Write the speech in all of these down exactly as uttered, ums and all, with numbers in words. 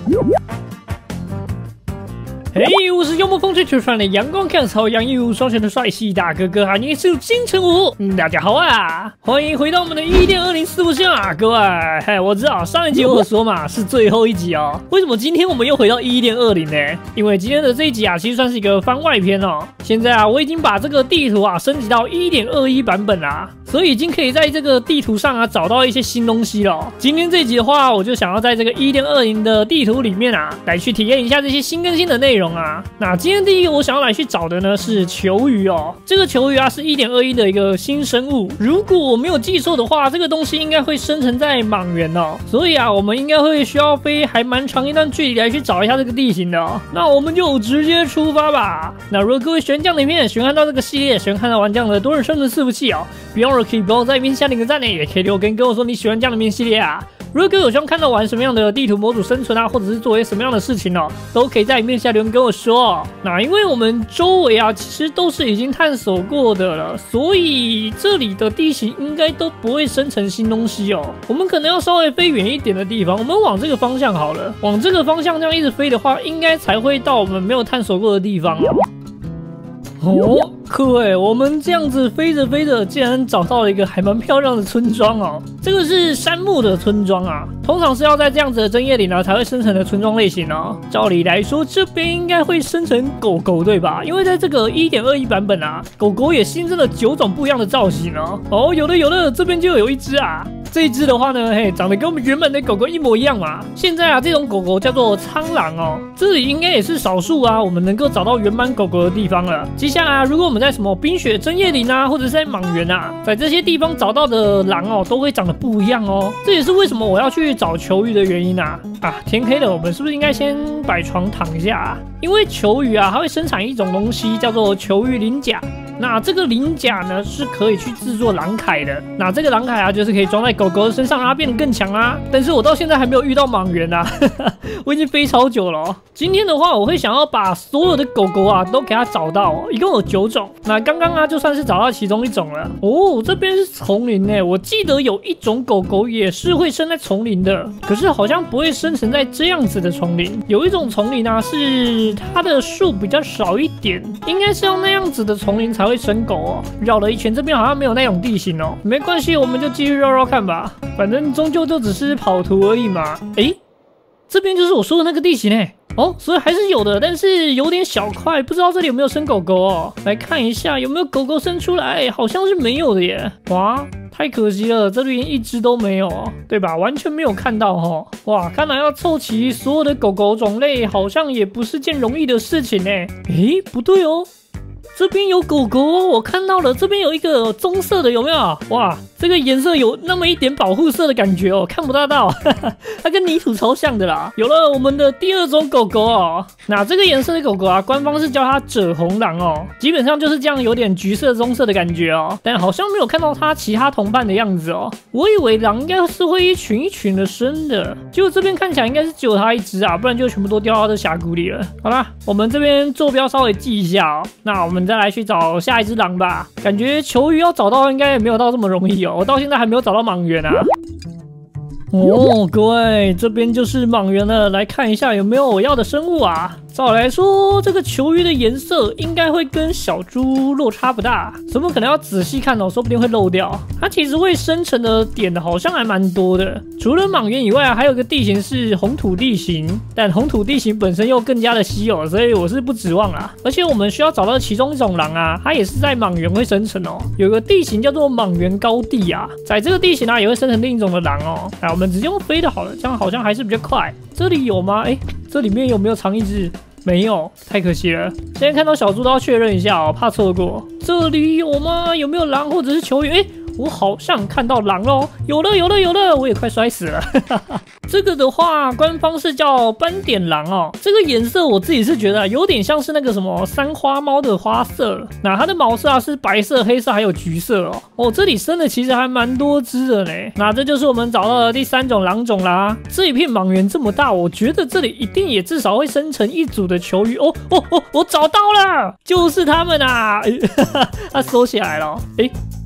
嘿，我是幽默风趣吹传的阳光看草杨义武双全的帅气大哥哥哈，你是金城武，嗯，大家好啊，欢迎回到我们的一点二零四不像啊，各位，嘿，我知道上一集我有说嘛，是最后一集哦，为什么今天我们又回到一点二零呢？因为今天的这一集啊，其实算是一个番外篇哦。现在啊，我已经把这个地图啊升级到一点二一版本啦，所以已经可以在这个地图上啊找到一些新东西了哦。今天这一集的话，我就想要在这个一点二零的地图里面啊，来去体验一下这些新更新的内容啊。那今天第一个我想要来去找的呢是球鱼哦，这个球鱼啊是一点二一的一个新生物，如果我没有记错的话，这个东西应该会生成在莽原哦，所以啊我们应该会需要飞还蛮长一段距离来去找一下这个地形的哦。那我们就直接出发吧。那如果各位喜欢这样的影片，喜欢看到这个系列，喜欢看到玩这样的多人生存伺服器哦，别忘了可以帮我在影片下点个赞呢，也可以留言跟我说你喜欢这样的影片系列啊。如果各位有希望看到玩什么样的地图模组生存啊，或者是做些什么样的事情哦，都可以在影片下留言跟我说哦。那因为我们周围啊，其实都是已经探索过的了，所以这里的地形应该都不会生成新东西哦。我们可能要稍微飞远一点的地方，我们往这个方向好了，往这个方向这样一直飞的话，应该才会到我们没有探索过的地方哦。哦，各位，我们这样子飞着飞着，竟然找到了一个还蛮漂亮的村庄哦。这个是杉木的村庄啊，通常是要在这样子的针叶林呢才会生成的村庄类型哦。照理来说，这边应该会生成狗狗对吧？因为在这个 一点二一 版本啊，狗狗也新增了九种不一样的造型哦。哦，有的有的，这边就有一只啊。这一只的话呢，嘿，长得跟我们原本的狗狗一模一样嘛。现在啊，这种狗狗叫做苍狼哦，这里应该也是少数啊，我们能够找到原版狗狗的地方了。接下来啊，如果我们在什么冰雪针叶林啊，或者是在莽原啊，在这些地方找到的狼哦，都会长得不一样哦。这也是为什么我要去找球鱼的原因啊。啊，天黑了，我们是不是应该先摆床躺一下啊？因为球鱼啊，它会生产一种东西叫做球鱼鳞甲。那这个鳞甲呢，是可以去制作狼铠的。那这个狼铠啊，就是可以装在狗狗的身上，让它变得更强啊。但是我到现在还没有遇到莽原啊，我已经飞超久了哦。今天的话，我会想要把所有的狗狗啊都给它找到哦，一共有九种。那刚刚啊，就算是找到其中一种了。哦，这边是丛林呢，我记得有一种狗狗也是会生在丛林的，可是好像不会生成在这样子的丛林。有一种丛林啊，是它的树比较少一点，应该是要那样子的丛林才会生狗哦。绕了一圈，这边好像没有那种地形哦，没关系，我们就继续绕绕看吧，反正终究就只是跑图而已嘛。诶，这边就是我说的那个地形诶。哦，所以还是有的，但是有点小块，不知道这里有没有生狗狗哦。来看一下有没有狗狗生出来，好像是没有的耶。哇，太可惜了，这里连一只都没有哦，对吧？完全没有看到哦。哇，看来要凑齐所有的狗狗种类，好像也不是件容易的事情呢。诶，不对哦。这边有狗狗哦，我看到了，这边有一个棕色的，有没有？哇，这个颜色有那么一点保护色的感觉哦，看不大到，哈哈，它跟泥土超像的啦。有了我们的第二种狗狗哦，那这个颜色的狗狗啊，官方是叫它赭红狼哦，基本上就是这样，有点橘色棕色的感觉哦，但好像没有看到它其他同伴的样子哦。我以为狼应该是会一群一群的生的，结果这边看起来应该是只有它一只啊，不然就全部都掉到这峡谷里了。好啦，我们这边坐标稍微记一下哦，那我们再来去找下一只狼吧。感觉球鱼要找到应该也没有到这么容易哦，我到现在还没有找到莽原啊。哦，各位，这边就是莽原了，来看一下有没有我要的生物啊。照理来说，这个球鱼的颜色应该会跟小猪落差不大，怎么可能要仔细看哦？说不定会漏掉。它其实会生成的点好像还蛮多的，除了莽原以外啊，还有个地形是红土地形，但红土地形本身又更加的稀有，所以我是不指望啦。而且我们需要找到其中一种狼啊，它也是在莽原会生成哦。有个地形叫做莽原高地啊，在这个地形啊也会生成另一种的狼哦。来，我们直接用飞的好了，这样好像还是比较快。这里有吗？哎，这里面有没有藏一只？没有，太可惜了。现在看到小猪都要确认一下哦，怕错过。这里有吗？有没有狼或者是球鱼？哎，我好像看到狼咯，有了有了有了，我也快摔死了。这个的话，官方是叫斑点狼哦。这个颜色我自己是觉得有点像是那个什么三花猫的花色。那它的毛色啊是白色、黑色还有橘色哦。哦，这里生的其实还蛮多只的呢。那这就是我们找到的第三种狼种啦。这一片莽原这么大，我觉得这里一定也至少会生成一组的球鱼哦哦哦！我找到了，就是他们啊！它收起来了。诶，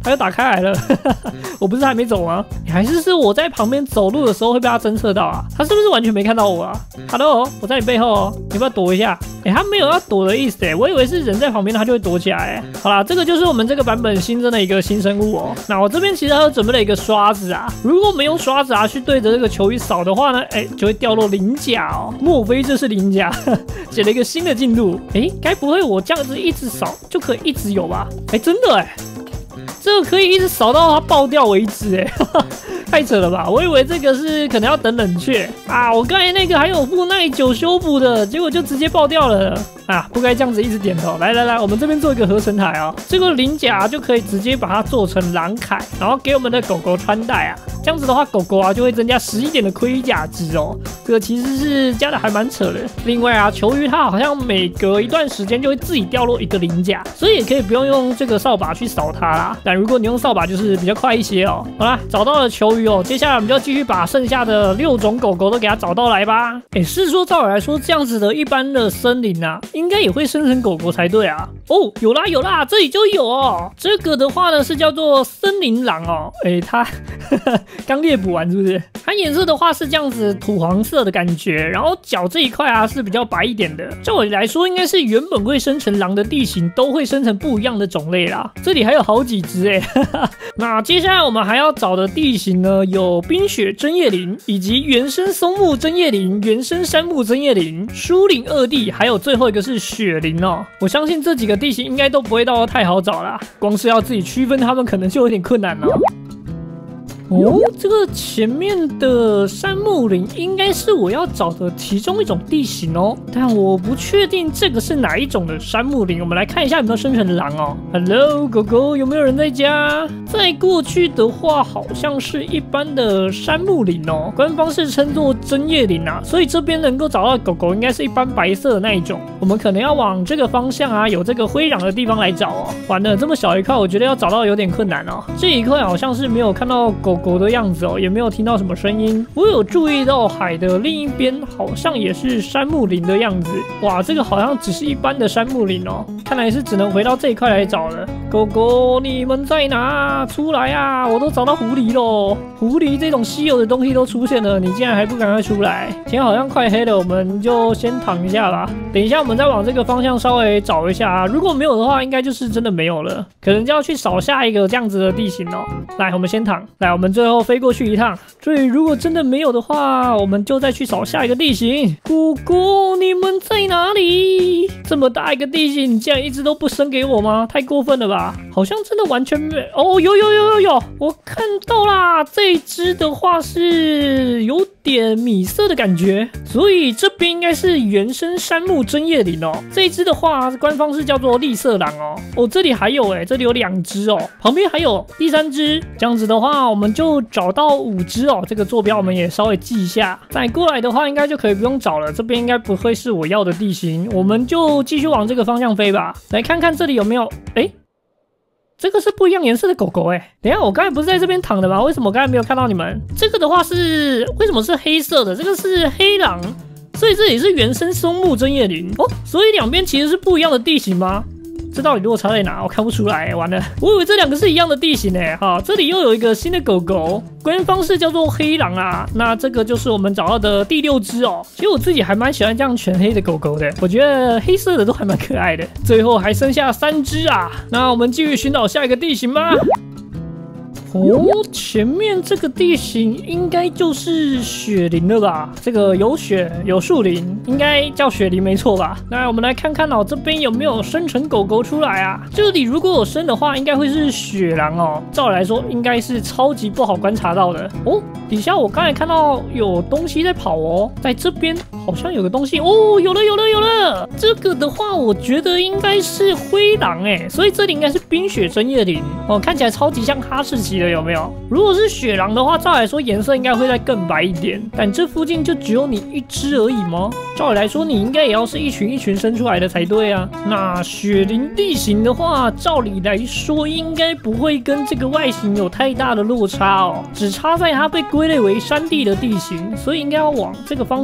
它又打开来了。我不是还没走吗？还是是我在旁边走路的时候会被它侦测到啊？它是不是完全没看到我啊 ？Hello， 我在你背后哦，你要不要躲一下？哎、欸，它没有要躲的意思哎，我以为是人在旁边它就会躲起来。好啦，这个就是我们这个版本新增的一个新生物哦。那我这边其实还有准备了一个刷子啊，如果没用刷子啊去对着这个球衣扫的话呢，哎、欸，就会掉落鳞甲哦。莫非这是鳞甲？写了一个新的进度。哎、欸，该不会我这样子一直扫就可以一直有吧？哎、欸，真的哎。这个可以一直扫到它爆掉为止，哎，太扯了吧！我以为这个是可能要等冷却啊，我刚才那个还有附耐久修补的，结果就直接爆掉了啊！不该这样子一直点头。来来来，我们这边做一个合成台啊，这个鳞甲就可以直接把它做成狼铠，然后给我们的狗狗穿戴啊。这样子的话，狗狗啊就会增加十一点的盔甲值哦。这个其实是加的还蛮扯的。另外啊，球鱼它好像每隔一段时间就会自己掉落一个鳞甲，所以也可以不用用这个扫把去扫它啦。但如果你用扫把，就是比较快一些哦。好啦，找到了球鱼哦，接下来我们就继续把剩下的六种狗狗都给它找到来吧。哎，是说照理来说，这样子的一般的森林啊，应该也会生成狗狗才对啊。哦，有啦有啦，这里就有哦。这个的话呢是叫做森林狼哦。哎，它刚猎捕完是不是？它颜色的话是这样子土黄色的感觉，然后脚这一块啊是比较白一点的。照理来说，应该是原本会生成狼的地形都会生成不一样的种类啦。这里还有好几只哎。那接下来我们还要找的地形呢，有冰雪针叶林，以及原生松木针叶林、原生杉木针叶林、疏林二地，还有最后一个是雪林哦。我相信这几个地形应该都不会到太好找啦，光是要自己区分它们可能就有点困难了。哦，这个前面的杉木林应该是我要找的其中一种地形哦，但我不确定这个是哪一种的杉木林。我们来看一下有没有生成狼哦。Hello， 狗狗，有没有人在家？再过去的话，好像是一般的杉木林哦，官方是称作针叶林啊，所以这边能够找到的狗狗应该是一般白色的那一种。我们可能要往这个方向啊，有这个灰壤的地方来找哦。完了，这么小一块，我觉得要找到有点困难哦。这一块好像是没有看到狗狗的样子哦，也没有听到什么声音。我有注意到海的另一边好像也是杉木林的样子。哇，这个好像只是一般的杉木林哦，看来是只能回到这一块来找了。狗狗，你们在哪？出来啊！我都找到狐狸咯。狐狸这种稀有的东西都出现了，你竟然还不赶快出来？天好像快黑了，我们就先躺一下吧。等一下我们再往这个方向稍微找一下啊，如果没有的话，应该就是真的没有了，可能就要去扫下一个这样子的地形哦。来，我们先躺。来，我们最后飞过去一趟。所以如果真的没有的话，我们就再去扫下一个地形。姑姑，你们在哪里？这么大一个地形，你竟然一直都不生给我吗？太过分了吧！好像真的完全没……哦，有有有有有，我看到啦，这一只的话是有点米色的感觉，所以这边应该是原生杉木针叶林哦。这一只的话，官方是叫做栗色狼哦。哦，这里还有哎，这里有两只哦，旁边还有第三只。这样子的话，我们就找到五只哦。这个坐标我们也稍微记一下。再过来的话，应该就可以不用找了。这边应该不会是我要的地形，我们就继续往这个方向飞吧。来看看这里有没有哎。这个是不一样颜色的狗狗哎，等一下我刚才不是在这边躺的吗？为什么我刚才没有看到你们？这个的话是为什么是黑色的？这个是黑狼，所以这里是原生松木针叶林哦，所以两边其实是不一样的地形吗？这到底落差在哪？我看不出来，完了，我以为这两个是一样的地形诶。哈，这里又有一个新的狗狗，官方是叫做黑狼啊。那这个就是我们找到的第六只哦。其实我自己还蛮喜欢这样全黑的狗狗的，我觉得黑色的都还蛮可爱的。最后还剩下三只啊，那我们继续寻找下一个地形吧。哦，前面这个地形应该就是雪林了吧？这个有雪有树林，应该叫雪林没错吧？那我们来看看哦，这边有没有生成狗狗出来啊？这里如果有生的话，应该会是雪狼哦。照理来说，应该是超级不好观察到的哦。底下我刚才看到有东西在跑哦，在这边好像有个东西哦，有了有了有了。这个的话，我觉得应该是灰狼哎，所以这里应该是冰雪针叶林哦，看起来超级像哈士奇的，有没有？如果是雪狼的话，照理来说颜色应该会再更白一点，但这附近就只有你一只而已吗？照理来说，你应该也要是一群一群生出来的才对啊。那雪林地形的话，照理来说应该不会跟这个外形有太大的落差哦，只差在它被归类为山地的地形，所以应该要往这个方向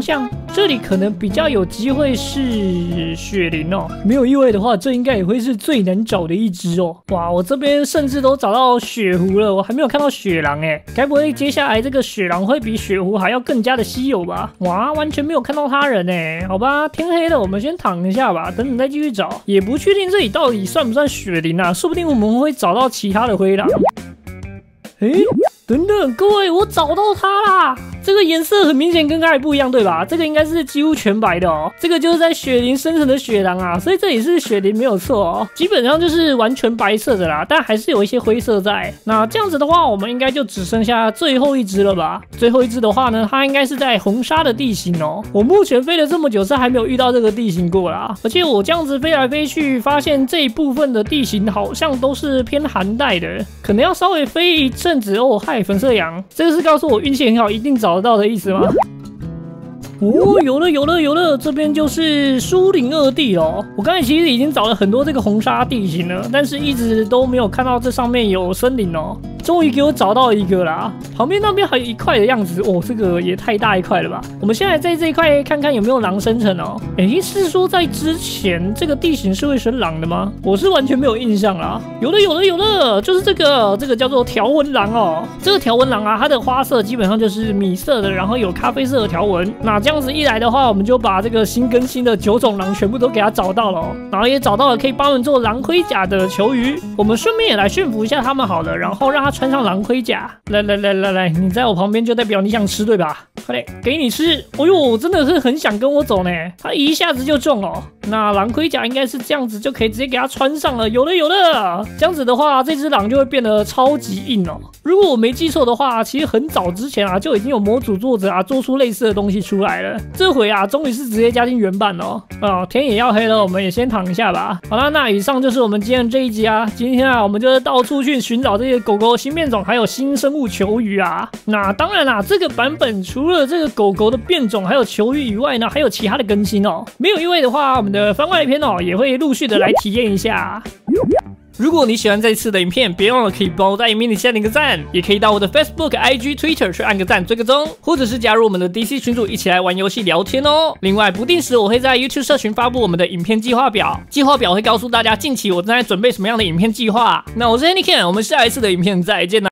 这里可能比较有机会是雪灵哦。没有意外的话，这应该也会是最难找的一只哦。哇，我这边甚至都找到雪狐了，我还没有看到雪狼哎，该不会接下来这个雪狼会比雪狐还要更加的稀有吧？哇，完全没有看到他人哎。好吧，天黑了，我们先躺一下吧，等等再继续找。也不确定这里到底算不算雪灵啊，说不定我们会找到其他的灰狼。诶，等等，各位，我找到它啦！这个颜色很明显跟刚才不一样，对吧？这个应该是几乎全白的哦。这个就是在雪林生成的雪狼啊，所以这里是雪林没有错哦。基本上就是完全白色的啦，但还是有一些灰色在。那这样子的话，我们应该就只剩下最后一只了吧？最后一只的话呢，它应该是在红沙的地形哦。我目前飞了这么久，是还没有遇到这个地形过啦。而且我这样子飞来飞去，发现这一部分的地形好像都是偏寒带的，可能要稍微飞一阵子哦。嗨，粉色羊，这个是告诉我运气很好，一定找得到的意思吗？哦，有了有了有了，这边就是苏林二地哦。我刚才其实已经找了很多这个红沙地形了，但是一直都没有看到这上面有森林哦。终于给我找到一个啦，旁边那边还有一块的样子哦，这个也太大一块了吧！我们现在在这一块看看有没有狼生成哦。诶，是说在之前这个地形是会生狼的吗？我是完全没有印象啦。有了有了有了，就是这个，这个叫做条纹狼哦。这个条纹狼啊，它的花色基本上就是米色的，然后有咖啡色的条纹。那这样子一来的话，我们就把这个新更新的九种狼全部都给它找到了哦，然后也找到了可以帮我们做狼盔甲的球鱼。我们顺便也来驯服一下它们好了，然后让它穿上狼盔甲。来来来来来，你在我旁边就代表你想吃对吧？快点，给你吃！哎呦，真的是很想跟我走呢，它一下子就中哦。那狼盔甲应该是这样子就可以直接给它穿上了。有了有了，这样子的话，这只狼就会变得超级硬哦。如果我没记错的话，其实很早之前啊就已经有模组作者啊做出类似的东西出来了。这回啊，终于是直接加进原版哦。哦，天也要黑了，我们也先躺一下吧。好啦，那以上就是我们今天的这一集啊。今天啊，我们就是到处去寻找这些狗狗新变种，还有新生物球鱼啊。那当然啦，这个版本除了这个狗狗的变种还有球鱼以外呢，还有其他的更新哦。没有意外的话，我们的番外篇哦也会陆续的来体验一下。如果你喜欢这次的影片，别忘了可以帮我在影片里下点个赞，也可以到我的 Facebook、I G、Twitter 去按个赞、追个踪，或者是加入我们的 D C 群组一起来玩游戏聊天哦。另外，不定时我会在 YouTube 社群发布我们的影片计划表，计划表会告诉大家近期我正在准备什么样的影片计划。那我是 Handy Ken，我们下一次的影片再见啦。